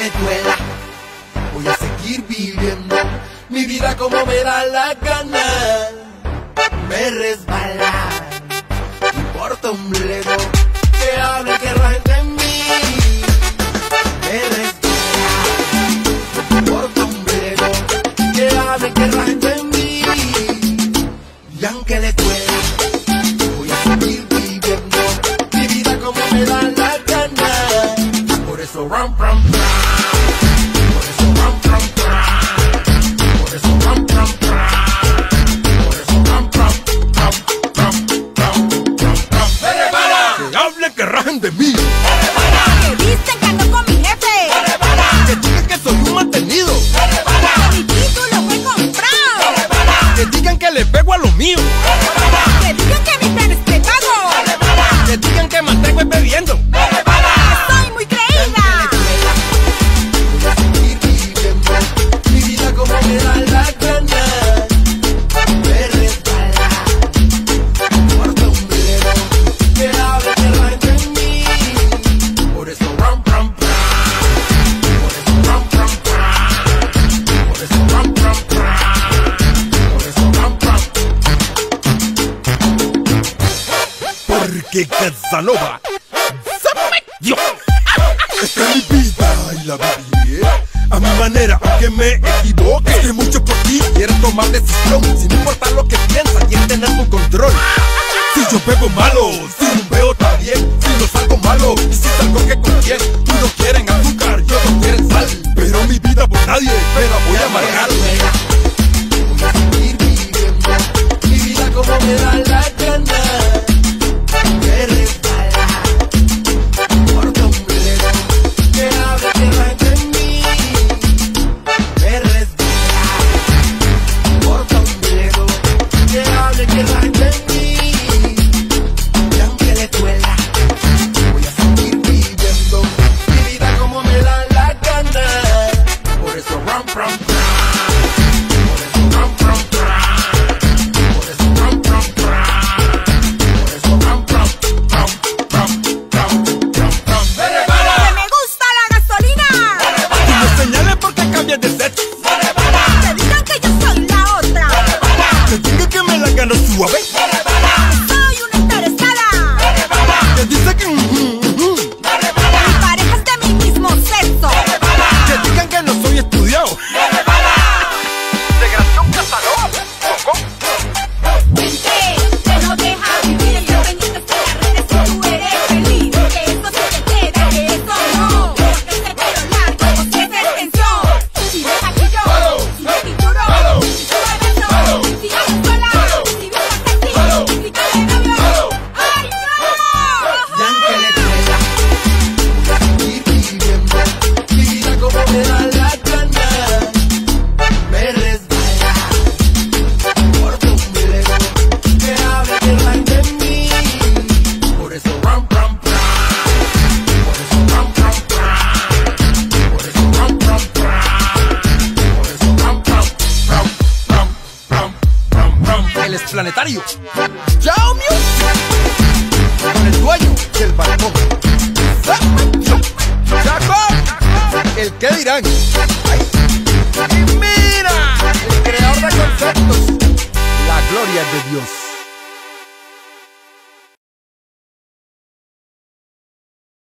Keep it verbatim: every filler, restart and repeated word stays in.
le duela, voy a seguir viviendo mi vida como me da la gana. Me resbala, no importa un bledo, que hable, que rajen de mí. Me resbala, no importa un bledo, que hable, que rajen de mí. Y aunque le duela, voy a seguir viviendo mi vida como me da la gana. Por eso ram, ram, ram. Por eso ram, ram, ram. Por eso ram, ram, ram. Por eso ram, ram, ram, ram, ram, ram, ram. ¡Me resbala! Que hable, que rajen de mí. ¡Me resbala! Que dicen que ando con mi jefe. ¡Me resbala! Que digan que soy un mantenido. ¡Me resbala! Que mi título fue comprado. ¡Me resbala! Que digan que le pego a lo mío. ¡Me resbala! Que digan que mi plan es prepago. ¡Me resbala! Que digan que mantengo es bebiendo. ¡Me resbala! Que soy muy creída. Voy a seguir viviendo mi vida como me da la gana. Me resbala, no importa un bledo, que hable, que rajen de mí. Por eso ram, ram, ram. Por eso ram, ram, ram. Por eso ram, ram, ram. Por eso ram, ram. Porque Casanova se metió. Esta es mi vida y la viviré a mi manera, aunque me equivoque. Es que mucho por ti quieren tomar decisión, sin importar lo que piensan, quieren tener tu control. Si yo bebo malo, si no veo también, si no salgo malo, y si salgo que con quién. Unos quieren azúcar y otros quieren sal, pero mi vida por nadie me la voy a amargar. Voy a seguir viviendo mi vida como me da la gana. Me resbala, no importa un bledo, que hable, que rajen de mí. Me resbala, no importa un bledo, que hable, que rajen de mí. Y aunque le duela, voy a seguir viviendo mi vida como me da la gana. Por eso ram, ram, ram. Por eso ram, ram, ram. Por eso ram, ram, ram. Por eso ram, ram, ram, ram, ram, ram, ram. ¡Me resbala! Que me gusta la gasolina. ¡Me resbala! Y no señales porque cambias de sexo. ¡Me resbala! Que digan que yo soy la otra. ¡Me resbala! Que digan que me la gano suave. ¡Me resbala! Que soy una interesada. ¡Me resbala! Que dice que mm, mm, mm. ¡Me resbala! Mi pareja es de mi mismo sexo. ¡Me resbala! Que digan que no soy estudiado. ¡Me resbala! De Gración Casanova. Vente, que no deja vivir el pendiente de las redes si tú eres feliz. Que eso se te queda, que eso no. Porque ese pelo largo, porque esa extensión. Si ves aquí yo, si ves título, si tú bebes no, si haces sola, si vienes sexy, si cae de novio. ¡Ay, no! Y aunque le duela, voy a seguir viviendo mi vida como me da la gana. Me resbala, no importa un bledo, que hable, que rajen de mí. Por eso ram, ram, ram. Por eso ram, ram, ram. Por eso ram, ram, ram. Por eso ram, ram, ram, ram, ram, ram, ram. El Esplanetario. Chao, Music. Con el dueño del balcón. ¡Chaco! El que dirán. Ay. Y mira, el creador de conceptos. La gloria de Dios.